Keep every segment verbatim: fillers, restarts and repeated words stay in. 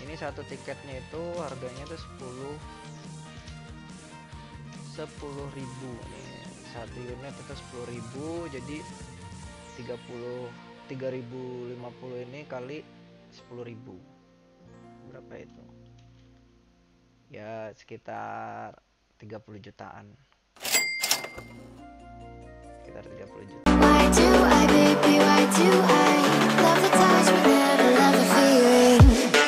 Ini satu tiketnya itu harganya tuh sepuluh sepuluh ribu nih, satu unit itu sepuluh ribu, jadi tiga puluh tiga ribu lima puluh ini kali sepuluh ribu berapa itu ya, sekitar tiga puluh jutaan, sekitar tiga puluh juta. Why do I, baby, why do I love the touch but never love the feeling?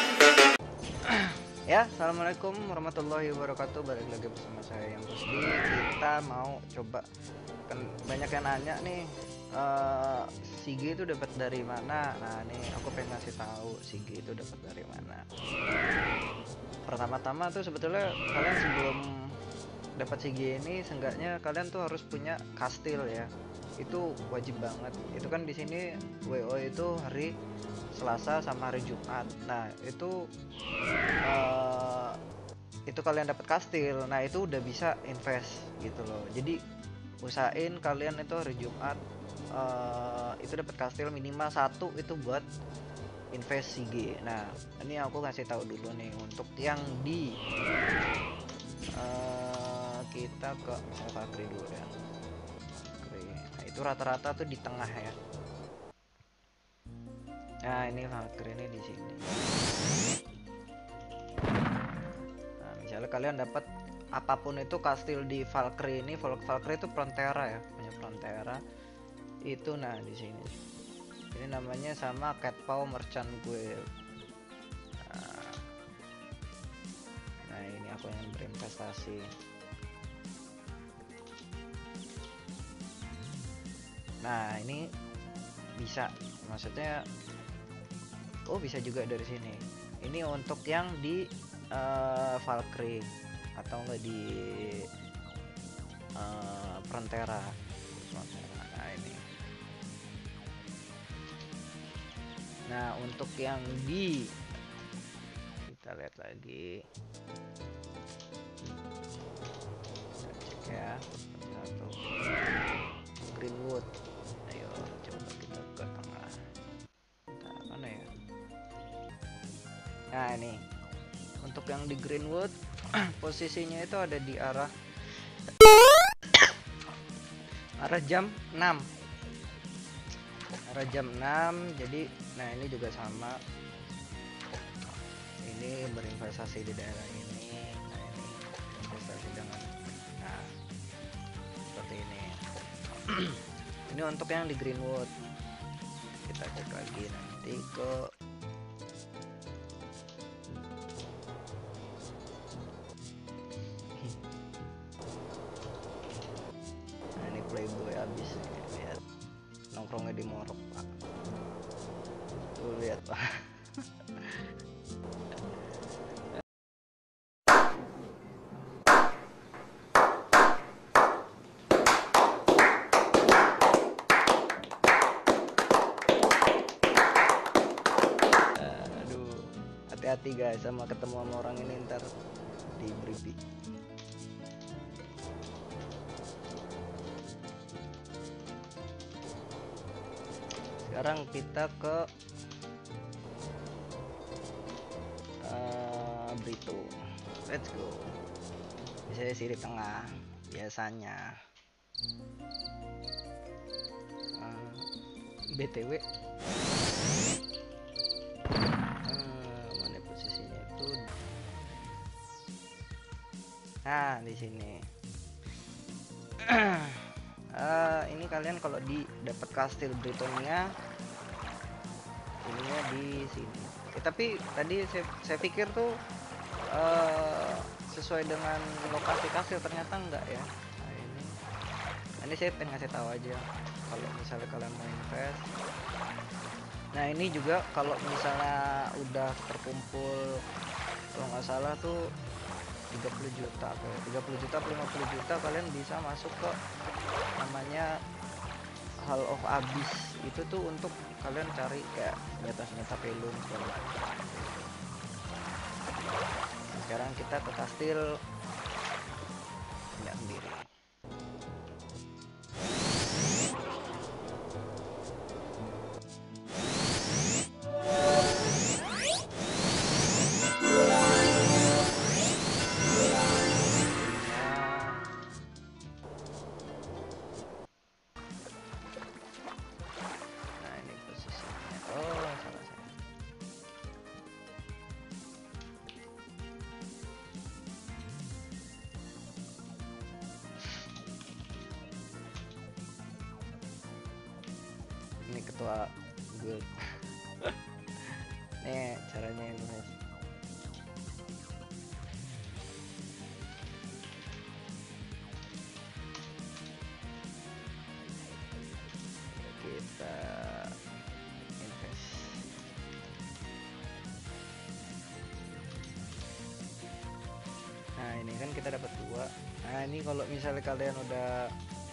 Ya, assalamualaikum warahmatullahi wabarakatuh. Balik lagi bersama saya yang Rusdi. Kita mau coba, kan banyak yang nanya nih, uh, Sigi itu dapat dari mana? Nah, nih aku pengen ngasih tahu Sigi itu dapat dari mana. Pertama-tama tuh sebetulnya kalian sebelum dapat Sigi ini, seenggaknya kalian tuh harus punya kastil ya. Itu wajib banget. Itu kan di sini W O itu hari Selasa sama hari Jumat. Nah itu uh, itu kalian dapat kastil. Nah itu udah bisa invest gitu loh. Jadi usahain kalian itu hari Jumat uh, itu dapat kastil minimal satu itu buat invest C G. Nah ini aku kasih tahu dulu nih untuk yang di uh, kita ke Valkyrie dulu ya. Nah itu rata-rata tuh di tengah ya. Nah ini Valkyrie ini di sini. Nah misalnya kalian dapat apapun itu kastil di Valkyrie ini, Valkyrie itu Frontera ya, punya Frontera itu. Nah di sini ini namanya sama Cat Paw Merchant Guild. Nah, nah ini aku yang berinvestasi. Nah ini bisa, maksudnya oh bisa juga dari sini. Ini untuk yang di uh, Valkyrie atau enggak di uh, Frontera. Nah ini. Nah untuk yang di, kita lihat lagi, kita cek ya satu Greenwood. Ayo coba kita ke tengah. Nah, mana ya? Nah ini untuk yang di Greenwood posisinya itu ada di arah arah jam enam, arah jam enam. Jadi nah ini juga sama, ini berinvestasi di daerah ini. Nah ini investasi dengan, nah seperti ini. Ini untuk yang di Greenwood. Kita cek lagi nanti ke nah ini Playboy habis nih, lihat nongkrongnya di Morok Pak. Tuh lihat Pak. Hati-hati guys sama ketemu sama orang ini, ntar di briefing. Sekarang kita ke uh, Brito. Let's go. Biasanya sih di tengah biasanya. uh, B T W nah di sini. uh, ini kalian kalau di dapat kastil Britonia ininya di sini. Eh, tapi tadi saya, saya pikir tuh uh, sesuai dengan lokasi kastil, ternyata enggak ya. Nah ini, ini saya pengen ngasih tahu aja kalau misalnya kalian mau invest. Nah ini juga kalau misalnya udah terkumpul kalau nggak salah tuh tiga puluh juta, tiga puluh juta, lima puluh juta, kalian bisa masuk ke namanya Hall of Abyss. Itu tuh untuk kalian cari kayak senjata-senjata pelung segala macam. Nah, sekarang kita ke kastil punya sendiri. ketua guild. Nih caranya ini guys. Kita invest. Nah ini kan kita dapat dua. Nah ini kalau misalnya kalian udah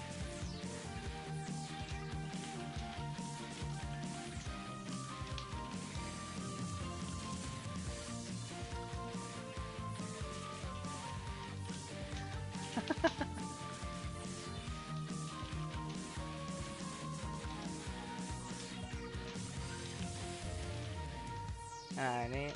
nah ini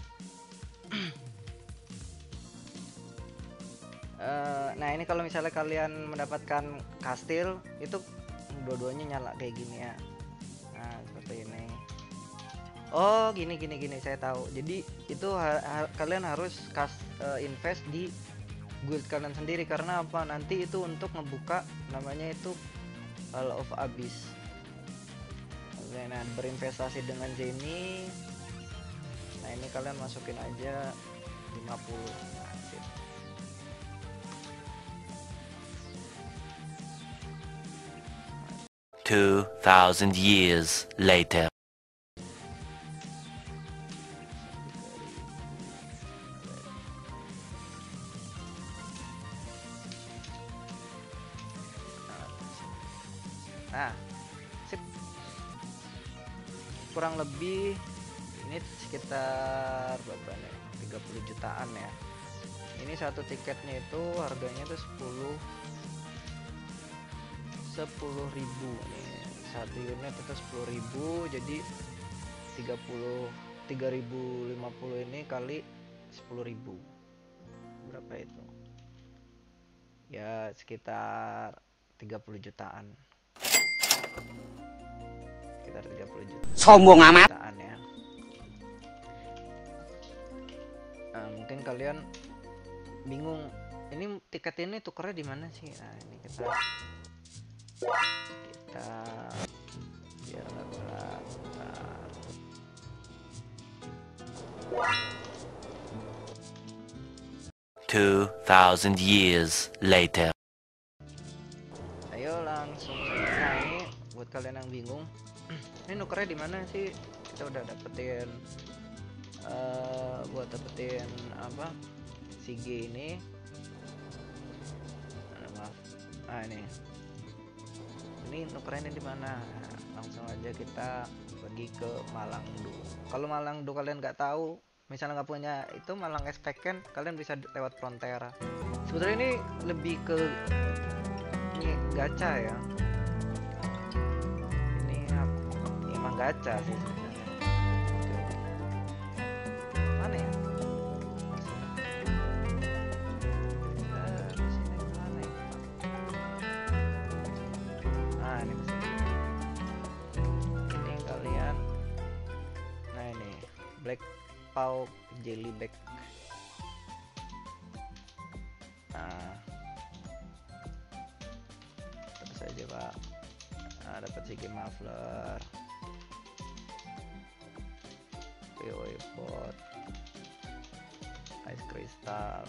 uh, nah ini kalau misalnya kalian mendapatkan kastil itu dua-duanya nyala kayak gini ya. Nah seperti ini. Oh gini gini gini saya tahu. Jadi itu ha ha kalian harus kas uh, invest di guild kalian sendiri. Karena apa, nanti itu untuk ngebuka namanya itu Hall of Abyss. Nah berinvestasi dengan Jenny. Nah ini kalian masukin aja lima puluh. Nah, sip. Two thousand years later. Nah, sip. Kurang lebih ini sekitar berapa nih? tiga puluh jutaan ya. Ini satu tiketnya itu harganya tuh sepuluh sepuluh ribu nih. Satu unit itu sepuluh ribu, jadi tiga puluh tiga ribu lima puluh ini kali sepuluh ribu. Berapa itu? Ya sekitar tiga puluh jutaan. Sekitar tiga puluh juta. Sombong amat. Ya. Nah, mungkin kalian bingung, ini tiket ini tukernya di mana sih? Nah, ini kita kita biar nggak berat. Two thousand years later. Ayo langsung saja. Nah, ini buat kalian yang bingung, ini nukernya di mana sih? Kita udah dapetin uh, buat dapetin apa si G ini. Nah, maaf. Ah ini. Ini nukernya di mana? Nah, langsung aja kita pergi ke Malangdu. Kalau Malangdu kalian nggak tahu, misalnya nggak punya itu Malang Expeken, kalian bisa lewat Frontera. Sebenarnya ini lebih ke ini gacha ya. Ini, ini emang gacha sih sebenarnya. Oke, oke. Mana ya? Eh, di sini mana ya? Ah, ini bisa. Ini kalian. Nah ini Black Paw Jellyback. Nah, terus aja pak. Nah, dapat segi muffler, P O E pot, ice crystal,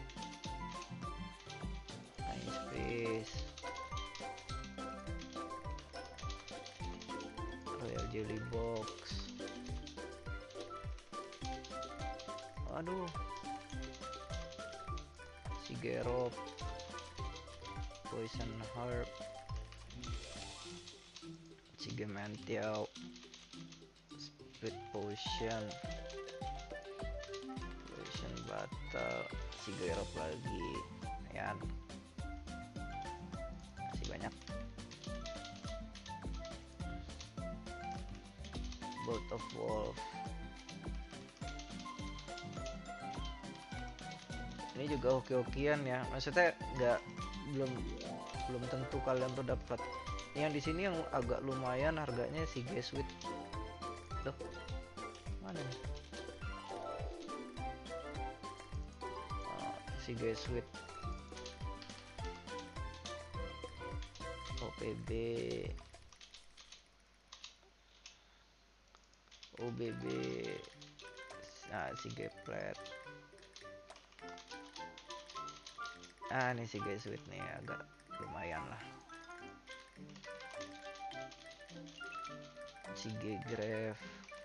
ice fish, royal jelly box. Aduh, Sigerop, poison herb, Sigemantiao, split potion, poison battle, Sigerop lagi, ya. Masih banyak. Bolt of Wolf. Ini juga hoki-hokian ya, maksudnya nggak belum belum tentu kalian tuh dapat. Yang di sini yang agak lumayan harganya si Geswit. Loh, mana nih? Oh, si Geswit. O P B. U B B, nah si Geplet. Ah ini si G-Suite nih agak lumayan lah. Si G-Grave,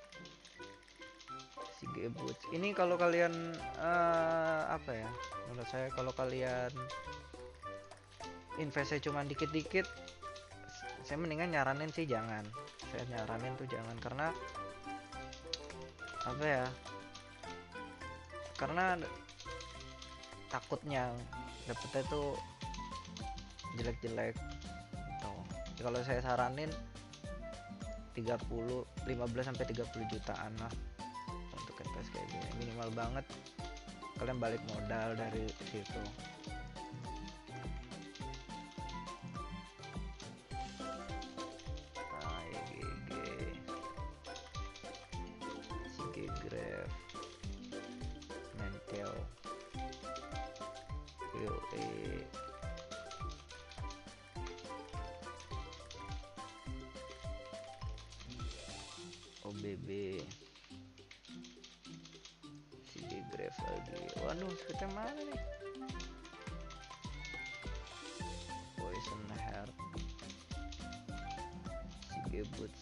si G-Boots. Ini kalau kalian uh, apa ya? Menurut saya kalau kalian investnya cuma dikit-dikit, saya mendingan nyaranin sih jangan. Saya nyaranin tuh jangan, karena apa ya? Karena takutnya dapetnya tuh jelek-jelek gitu. Kalau saya saranin tiga puluh, lima belas sampai tiga puluh jutaan lah untuk invest kayak gini. Minimal banget kalian balik modal dari situ. Nah, Y G G, si G-Grave, Mentel, U E, O B B, si G-Grave lagi. Waduh, suitnya mana nih? Poison Heart, si G-Boots,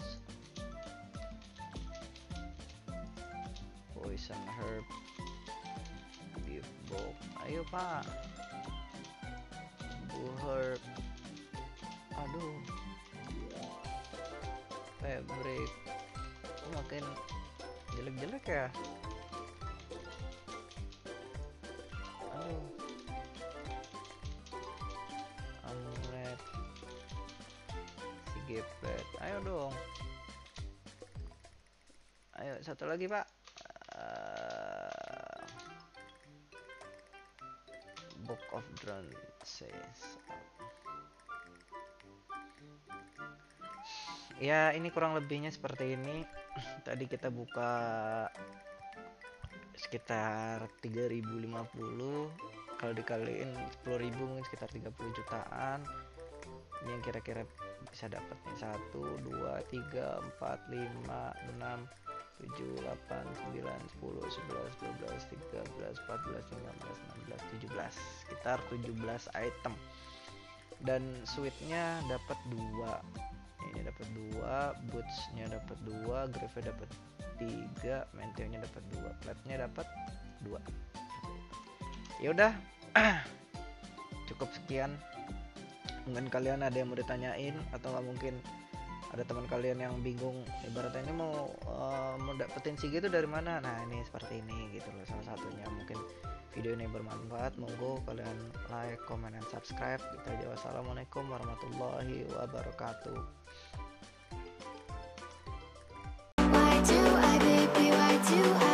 Poison Herb, Gift Box. Ayo pak, Bu Herb. Aduh, Fabric makin jelek-jelek ya. Aduh, Amret, si Geplet. Ayo dong, ayo satu lagi pak. uh, Book of Drone says. Ya ini kurang lebihnya seperti ini. Tadi kita buka sekitar tiga ribu lima puluh, kalau dikaliin sepuluh ribu mungkin sekitar tiga puluh jutaan. Ini yang kira-kira bisa dapat nih: satu, dua, tiga, empat, lima, enam, tujuh, delapan, sembilan, sepuluh, sebelas, dua belas, tiga belas, empat belas, lima belas, enam belas, tujuh belas, sekitar tujuh belas item. Dan suite-nya dapat dua. Ini dapat dua, boots-nya dapat dua, grave-nya dapat tiga, menteo-nya dapat dua, plate-nya dapat dua. Ya udah, cukup sekian. Mungkin kalian ada yang mau ditanyain, atau nggak mungkin ada teman kalian yang bingung ibaratnya ini mau uh, mau dapetin sih gitu dari mana. Nah ini seperti ini gitu loh, salah satunya. Mungkin video ini bermanfaat, monggo kalian like, comment, dan subscribe. Kita aja, wassalamualaikum warahmatullahi wabarakatuh. Why do I, baby, why do I?